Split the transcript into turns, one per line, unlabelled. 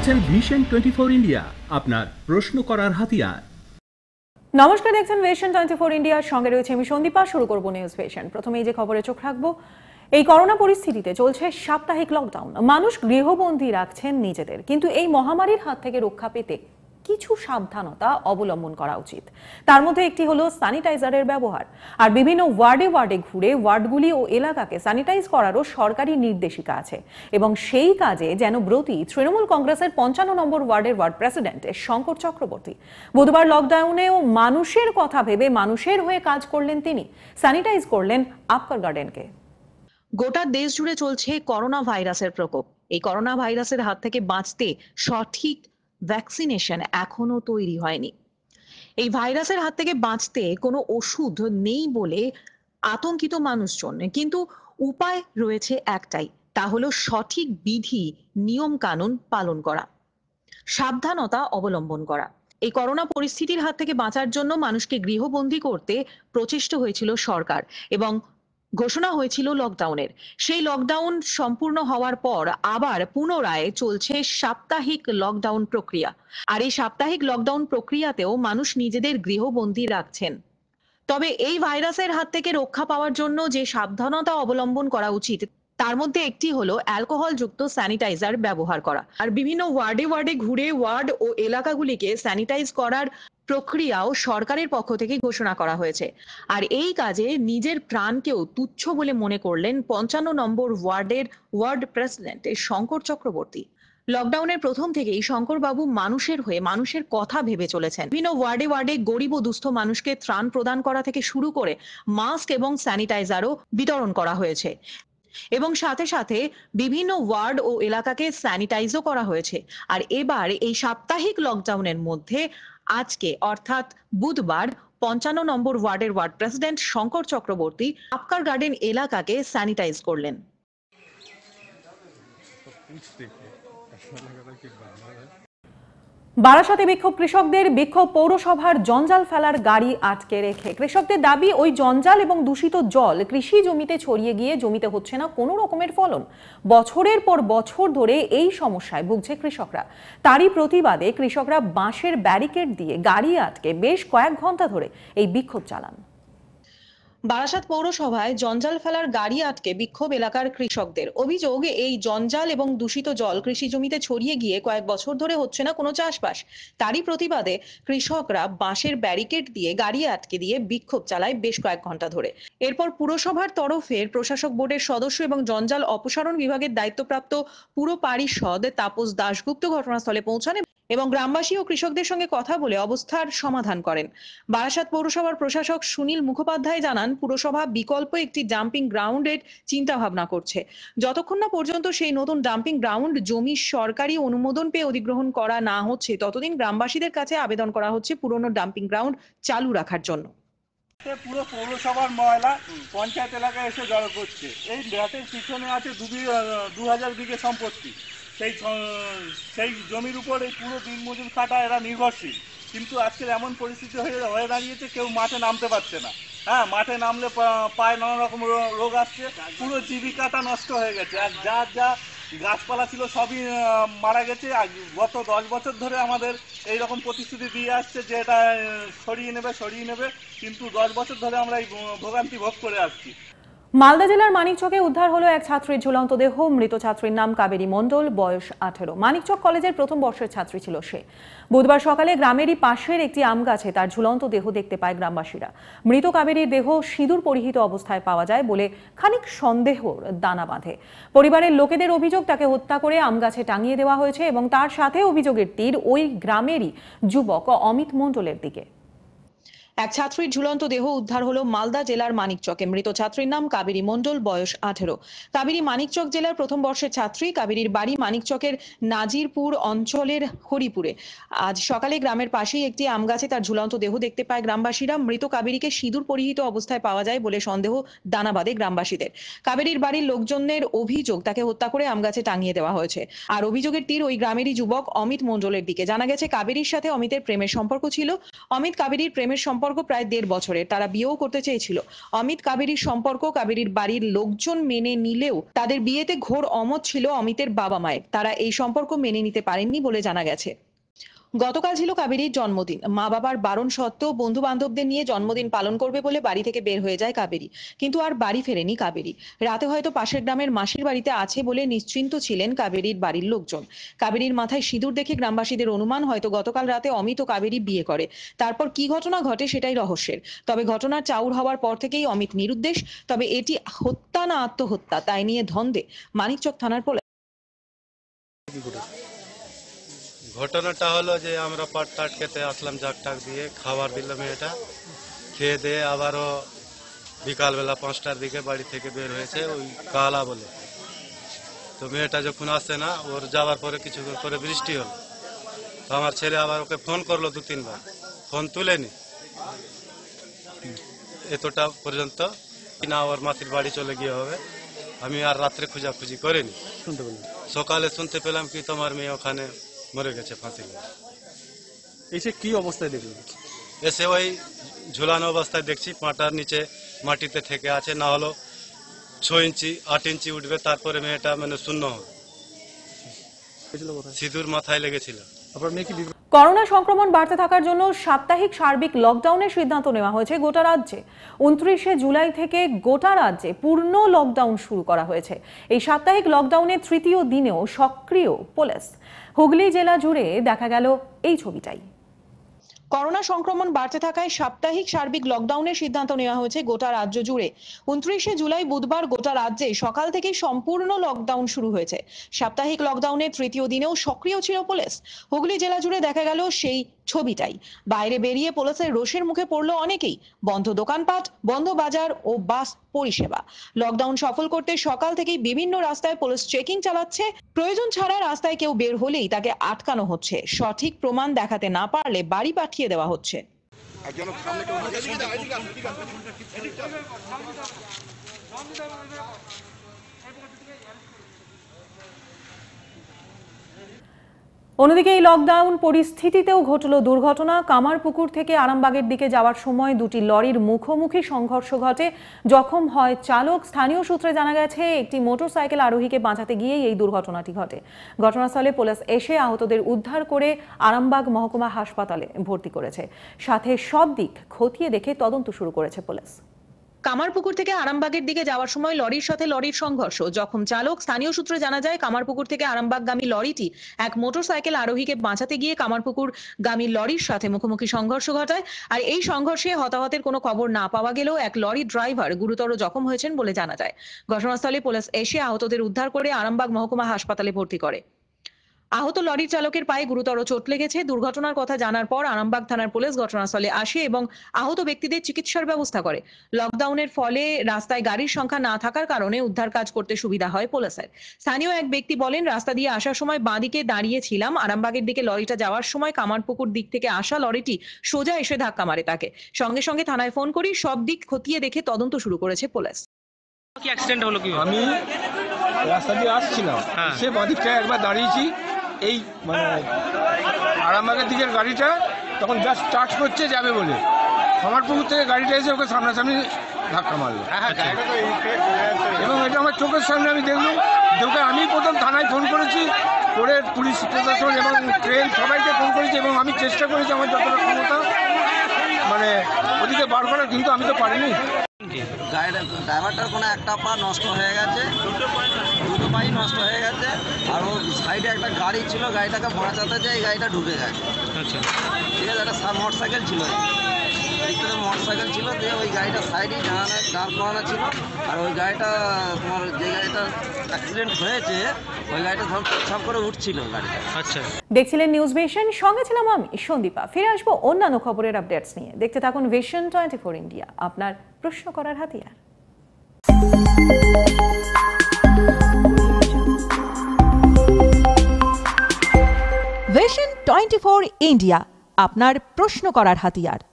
দেখছেন vision 24 India, আপনার প্রশ্ন করার হাতিয়ার।
নমস্কার, দেখছেন ভিশন 24 ইন্ডিয়ার সঙ্গে রয়েছে আমি সন্দীপা। শুরু করব নিউজ ভিশন। প্রথমেই যে খবরে চোখ রাখবো, এই করোনা পরিস্থিতিতে চলছে সাপ্তাহিক লকডাউন। মানুষ গৃহবন্দী রাখছেন নিজেদের, কিন্তু এই মহামারীর হাত থেকে রক্ষা পেতে কিছু সাবধানতা অবলম্বন করা উচিত। তার মধ্যে একটি হলো স্যানিটাইজারের ব্যবহার। আর বিভিন্ন ওয়ার্ডে ওয়ার্ডে ঘুরে ওয়ার্ডগুলি ও এলাকাকে স্যানিটাইজ করারও সরকারি নির্দেশিকা আছে। এবং সেই কাজে যেন ব্রতী তৃণমূল কংগ্রেসের 55 নম্বর ওয়ার্ডের ওয়ার্ড প্রেসিডেন্ট শঙ্কর চক্রবর্তী। বুধবার লকডাউনেও মানুষের কথা ভেবে মানুষের হয়ে কাজ করলেন তিনি। স্যানিটাইজ করলেন আপকার গার্ডেনকে।
গোটা দেশ জুড়ে চলছে করোনা ভাইরাসের প্রকোপ। এই করোনা ভাইরাসের হাত থেকে বাঁচতে সঠিক ভ্যাকসিনেশন এখনো তৈরি হয়নি। এই ভাইরাসের হাত থেকে বাঁচতে কোনো ওষুধ নেই বলে আতঙ্কিত মানুষজন, কিন্তু উপায় রয়েছে একটাই, তা হলো সঠিক বিধি নিয়ম কানুন পালন করা, সাবধানতা অবলম্বন করা। এই করোনা পরিস্থিতির হাত থেকে বাঁচার জন্য মানুষকে গৃহবন্দী করতে প্রচেষ্ট হয়েছিল সরকার এবং ঘোষণা হয়েছিল লকডাউনের। সেই লকডাউন সম্পূর্ণ হওয়ার পর আবার পুনরায় চলছে সাপ্তাহিক লকডাউন প্রক্রিয়া। আর এই সাপ্তাহিক লকডাউন প্রক্রিয়াতেও মানুষ নিজেদের গৃহবন্দী রাখছেন। তবে এই ভাইরাসের হাত থেকে রক্ষা পাওয়ার জন্য যে সাবধানতা অবলম্বন করা উচিত তার মধ্যে একটি হলো অ্যালকোহল যুক্ত স্যানিটাইজার ব্যবহার করা। আর বিভিন্ন ওয়ার্ডে ওয়ার্ডে ঘুরে ওয়ার্ড ও এলাকাগুলিকে স্যানিটাইজ করার প্রক্রিয়াও সরকারের পক্ষ থেকে ঘোষণা করা হয়েছে। আর এই কাজে নিজের প্রাণকেও তুচ্ছ বলে মনে করলেন 55 নম্বর ওয়ার্ডের ওয়ার্ড প্রেসিডেন্ট শঙ্কর চক্রবর্তী। লকডাউনের প্রথম থেকেই শঙ্করবাবু মানুষের হয়ে মানুষের কথা ভেবে চলেছেন। বিভিন্ন ওয়ার্ডে ওয়ার্ডে গরিব ও দুস্থ মানুষকে ত্রাণ প্রদান করা থেকে শুরু করে মাস্ক এবং স্যানিটাইজারও বিতরণ করা হয়েছে এবং সাথে সাথে বিভিন্ন ওয়ার্ড ও এলাকাকে স্যানিটাইজও করা হয়েছে। আর এবার এই সাপ্তাহিক লকডাউনের মধ্যে আজকে অর্থাৎ বুধবার 55 নম্বর ওয়ার্ডের ward president Shankar Chakraborty Apcar garden এলাকাকে স্যানিটাইজ করলেন।
বারাসাতে বিক্ষোভ কৃষকদের। বিক্ষোভ পৌরসভার জঞ্জাল ফেলার গাড়ি আটকে রেখে। কৃষকদের দাবি, ওই জঞ্জাল এবং দূষিত জল কৃষি জমিতে ছড়িয়ে গিয়ে জমিতে হচ্ছে না কোনো রকমের ফলন। বছরের পর বছর ধরে এই সমস্যায় ভুগছে কৃষকরা। তারই প্রতিবাদে কৃষকরা বাঁশের ব্যারিকেড দিয়ে গাড়ি আটকে বেশ কয়েক ঘন্টা ধরে এই বিক্ষোভ চালান।
বারাসাত পৌরসভায় জঞ্জাল ফেলার গাড়ি আটকে বিক্ষোভ এলাকার কৃষকদের। অভিযোগ, এই জঞ্জাল এবং দূষিত জল কৃষি জমিতে ছড়িয়ে গিয়ে কয়েক বছর ধরে হচ্ছে না কোনো চাষবাস। তারই প্রতিবাদে কৃষকরা বাঁশের ব্যারিকেড দিয়ে গাড়ি আটকে দিয়ে বিক্ষোভ চালায় বেশ কয়েক ঘন্টা ধরে। এরপর পুরসভার তরফের প্রশাসক বোর্ডের সদস্য এবং জঞ্জাল অপসারণ বিভাগের দায়িত্বপ্রাপ্ত পুর পারিষদ তাপস দাশগুপ্ত ঘটনাস্থলে পৌঁছান এবং গ্রামবাসী ও কৃষকদের সঙ্গে কথা বলে অবস্থার সমাধান করেন। বারাসাত পৌরসভার প্রশাসক সুনীল মুখোপাধ্যায় জানান, পুরসভা বিকল্প একটি ডাম্পিং গ্রাউন্ডের চিন্তা ভাবনা করছে। যতক্ষণ না পর্যন্ত সেই নতুন ডাম্পিং গ্রাউন্ড জমি সরকারি অনুমোদন পেয়ে অধিগ্রহণ করা না হচ্ছে, ততদিন গ্রামবাসীদের কাছে আবেদন করা হচ্ছে পুরনো ডাম্পিং গ্রাউন্ড চালু রাখার জন্য।
পুরো পৌরসভার ময়লা পঞ্চায়েত এলাকায় এসে জড়ো করছে। এই ব্যাটের পিছনে আছে 2000 বিঘে সম্পত্তি। সেই জমির উপর এই পুরো দিনমজুর খাটা এরা নির্ভরশীল। কিন্তু আজকের এমন পরিস্থিতি হয়ে দাঁড়িয়েছে, কেউ মাঠে নামতে পারছে না। হ্যাঁ, মাঠে নামলে পায়ে নানা রকম রোগ আসছে। পুরো জীবিকাটা নষ্ট হয়ে গেছে। আর যা গাছপালা ছিল সবই মারা গেছে। আর গত 10 বছর ধরে আমাদের এইরকম প্রতিশ্রুতি দিয়ে আসছে যে এটা সরিয়ে নেবে, কিন্তু 10 বছর ধরে আমরা এই ভোগান্তি ভোগ করে আসছি।
মালদা জেলার মানিকচকে উদ্ধার হলো এক ছাত্রীর ঝুলন্ত দেহ। মৃত ছাত্রীর নাম কাবেরী মণ্ডল, বয়স 18। মানিকচক কলেজের প্রথম বর্ষের ছাত্রী ছিল সে। বুধবার সকালে গ্রামেরই পাশের একটি আম গাছে তার ঝুলন্ত দেহ দেখতে পায় গ্রামবাসীরা। মৃত কাবেরীর দেহ সিঁদুর পরিহিত অবস্থায় পাওয়া যায় বলে খানিক সন্দেহর দানা বাঁধে। পরিবারের লোকেদের অভিযোগ, তাকে হত্যা করে আম গাছে টাঙিয়ে দেওয়া হয়েছে এবং তার সাথে অভিযোগের তীর ওই গ্রামেরই যুবক অমিত মণ্ডলের দিকে।
এক ছাত্রীর ঝুলন্ত দেহ উদ্ধার হলো মালদা জেলার মানিকচকে। মৃত ছাত্রীর নাম কাবেরী মণ্ডল, বয়স 18। কাবেরী মানিকচক জেলার প্রথম বর্ষের ছাত্রী। কাবেরীর বাড়ি মানিকচকের নাজিরপুর অঞ্চলের হরিপুরে। আজ সকালে গ্রামের পাশেই একটি আম গাছে তার ঝুলন্ত দেহ দেখতে পায় গ্রামবাসীরা। মৃত কাবেরীকে সিঁদুর পরিহিত অবস্থায় পাওয়া যায় বলে সন্দেহ দানা বাঁধে গ্রামবাসীদের। কাবেরীর বাড়ির লোকজনের অভিযোগ, তাকে হত্যা করে আম গাছে টাঙিয়ে দেওয়া হয়েছে। আর অভিযোগের তীর ওই গ্রামেরই যুবক অমিত মণ্ডলের দিকে। জানা গেছে, কাবেরীর সাথে অমিতের প্রেমের সম্পর্ক ছিল। অমিত কাবেরীর প্রেমের সম্পর্ক সম্পর্ক প্রায় 1.5 বছরের। তারা বিয়েও করতে চেয়েছিল। অমিত কাবেরীর সম্পর্ক কাবেরীর বাড়ির লোকজন মেনে নিলেও তাদের বিয়েতে ঘোর অমত ছিল অমিতের বাবা মায়ের। তারা এই সম্পর্ক মেনে নিতে পারেননি বলে জানা গেছে। গতকাল ছিল কাবেরীর জন্মদিন। মা বাবার বারণ সত্ত্বেও বন্ধু বান্ধবদের নিয়ে জন্মদিন পালন করবে বলে বাড়ি থেকে বের হয়ে যায় কাবেরী, কিন্তু আর বাড়ি ফেরেনি কাবেরী। রাতে হয়তো পাশের গ্রামের মাসির বাড়িতে আছে বলে নিশ্চিন্ত ছিলেন কাবেরীর বাড়ির লোকজন। কাবেরীর মাথায় সিঁদুর দেখে গ্রামবাসীদের অনুমান হয়তো গতকাল রাতে অমিত ও কাবেরী বিয়ে করে। তারপর কি ঘটনা ঘটে সেটাই রহস্যের। তবে ঘটনার চাউর হওয়ার পর থেকেই অমিত নিরুদ্দেশ। তবে এটি হত্যা না আত্মহত্যা তাই নিয়ে ধন্দে মানিকচক থানার পুলিশ।
ঘটনাটা হলো যে আমরা পাট টাট খেতে আসলাম, জাক টাক দিয়ে খাবার দিল মেয়েটা, খেয়ে দিয়ে আবারও বিকালবেলা 5টার দিকে বাড়ি থেকে বের হয়েছে ওই কালা বলে। তো মেয়েটা যখন আসছে না, ওর যাওয়ার পরে কিছুক্ষণ পরে বৃষ্টি হলো। তো আমার ছেলে আবার ওকে ফোন করলো 2-3 বার, ফোন তুলেনি। এতটা পর্যন্ত না ওর মাসির বাড়ি চলে গিয়ে হবে। আমি আর রাত্রে খোঁজাখুঁজি করিনি। সকালে শুনতে পেলাম কি তোমার মেয়ে ওখানে মরে গেছে ফাঁসি।
এসে কি অবস্থায় দেখলেন?
এসে ওই ঝুলানো অবস্থায় দেখছি, পাটার নিচে মাটিতে থেকে আছে, না হলো 6 ইঞ্চি 8 ইঞ্চি উঠবে, তারপরে মেয়েটা মানে শূন্য হবে। সিঁদুর মাথায় লেগেছিল।
করোনা সংক্রমণ বাড়তে থাকার জন্য সাপ্তাহিক সার্বিক লকডাউনের সিদ্ধান্ত নেওয়া হয়েছে গোটা রাজ্যে। 29শে জুলাই থেকে গোটা রাজ্যে পূর্ণ লকডাউন শুরু করা হয়েছে। এই সাপ্তাহিক লকডাউনের 3য় দিনেও সক্রিয় পুলিশ। হুগলি জেলা জুড়ে দেখা গেল এই ছবিটাই।
করোনা সংক্রমণ বাড়তে থাকায় সাপ্তাহিক সার্বিক লকডাউনের সিদ্ধান্ত নেওয়া হয়েছে গোটা রাজ্য জুড়ে। 29শে জুলাই বুধবার গোটা রাজ্যে সকাল থেকে সম্পূর্ণ লকডাউন শুরু হয়েছে। সাপ্তাহিক লকডাউনের 3য় দিনেও সক্রিয় ছিল পুলিশ। হুগলি জেলা জুড়ে দেখা গেল সেই ছবিটাই। বাইরে বেরিয়ে পুলিশের রোষের মুখে পড়ল অনেকেই। বন্ধ দোকানপাট, বন্ধ বাজার ও বাস পরিষেবা। লকডাউন সফল করতে সকাল থেকেই বিভিন্ন রাস্তায় পুলিশ চেকিং চালাচ্ছে। প্রয়োজন ছাড়া রাস্তায় কেউ বের হলেই তাকে আটকানো হচ্ছে। সঠিক প্রমাণ দেখাতে না পারলে বাড়ি পাঠিয়ে দেওয়া হচ্ছে।
অন্যদিকে এই লকডাউন পরিস্থিতিতেও ঘটল দুর্ঘটনা। কামারপুকুর থেকে আরামবাগের দিকে যাওয়ার সময় দুটি লরির মুখোমুখি সংঘর্ষ ঘটে। জখম হয় চালক। স্থানীয় সূত্রে জানা গেছে একটি মোটরসাইকেল আরোহীকে বাঁচাতে গিয়েই এই দুর্ঘটনাটি ঘটে। ঘটনাস্থলে পুলিশ এসে আহতদের উদ্ধার করে আরামবাগ মহকুমা হাসপাতালে ভর্তি করেছে। সাথে সব দিক খতিয়ে দেখে তদন্ত শুরু করেছে পুলিশ।
কামারপুকুর থেকে আরামবাগের দিকে যাওয়ার সময় লরির সাথে লরির সংঘর্ষ। জখম চালক। স্থানীয় সূত্রে জানা যায় কামারপুকুর থেকে আরামবাগগামী লরিটি এক মোটরসাইকেল আরোহীকে বাঁচাতে গিয়ে কামারপুকুরগামী লরির সাথে মুখোমুখি সংঘর্ষ ঘটায়। আর এই সংঘর্ষে হতাহতের কোনো খবর না পাওয়া গেলেও এক লরি ড্রাইভার গুরুতর জখম হয়েছেন বলে জানা যায়। ঘটনাস্থলে পুলিশ এসে আহতদের উদ্ধার করে আরামবাগ মহকুমা হাসপাতালে ভর্তি করে। আহত লরির চালকের পায়ে গুরুতর চোট লেগেছে। দুর্ঘটনার কথা জানার পর আরামবাগ থানার পুলিশ ঘটনাস্থলে আসে এবং আহত ব্যক্তিদের চিকিৎসার ব্যবস্থা করে। লকডাউনের ফলে রাস্তায় গাড়ির সংখ্যা না থাকার কারণে উদ্ধার কাজ করতে সুবিধা হয় পুলিশের। স্থানীয় এক ব্যক্তি বলেন, রাস্তা দিয়ে আসার সময় বাঁ দিকে দাঁড়িয়েছিলাম। আরামবাগের দিকে লরিটা যাওয়ার সময় কামারপুকুর দিক থেকে আসা লরিটি সোজা এসে ধাক্কা মারে তাকে। সঙ্গে সঙ্গে থানায় ফোন করি। সব দিক খতিয়ে দেখে তদন্ত শুরু করেছে পুলিশ।
কি অ্যাক্সিডেন্ট হলো? কি
আমি রাস্তা দিয়ে আসছিলাম, সে বাদিকটায় একবার দাঁড়িয়েছি, এই মানে আরামবাগের দিকের গাড়িটা তখন জাস্ট স্টার্ট করছে যাবে বলে কামারপুকুর থেকে গাড়িটা এসে ওকে সামনাসামনি ধাক্কা মারলো এবং এটা আমার চোখের সামনে আমি দেখলাম। দেখে আমি প্রথম থানায় ফোন করেছি, করে পুলিশ প্রশাসন এবং ট্রেন সবাইকে ফোন করেছি এবং আমি চেষ্টা করেছি আমার যতটা ক্ষমতা মানে ওদিকে বার করার, কিন্তু আমি তো পারিনি।
ড্রাইভারটার কোনো একটা পা নষ্ট হয়ে গেছে, দুটো পাই নষ্ট হয়ে গেছে। আর ওর সাইডে একটা গাড়ি ছিল, গাড়িটাকে বাঁচাতে যায় এই গাড়িটা ঢুকে গেছে। ঠিক আছে, একটা মোটরসাইকেল ছিল, মোটরসাইকেল ছিল, দিয়ে ওই গাড়িটা সাইডেই দাঁড় করানো ছিল। আর ওই গাড়িটা তোমার যে গাড়িটা অ্যাক্সিডেন্ট হয়েছে ওই গাড়িটা সব করে উঠছিল গাড়িটা।
আচ্ছা,
দেখছিলেন নিউজ ভিশন, সঙ্গে ছিলাম আমি সন্দীপা। ফিরে আসবো অন্যান্য খবরের আপডেটস নিয়ে। দেখতে থাকুন ভিশন 24 ইন্ডিয়া, আপনার প্রশ্ন করার হাতিয়ার।
ভিশন 24 ইন্ডিয়া, আপনার প্রশ্ন করার হাতিয়ার।